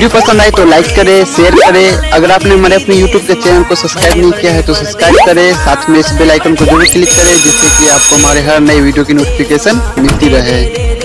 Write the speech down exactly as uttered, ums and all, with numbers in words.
Video पसंद आए तो लाइक करें, शेयर करें। अगर आपने हमारे अपने यूट्यूब के चैनल को सब्सक्राइब नहीं किया है तो सब्सक्राइब करें, साथ में इस बेल आइकन को जरूर क्लिक करें जिससे कि आपको हमारे हर नए वीडियो की नोटिफिकेशन मिलती रहे।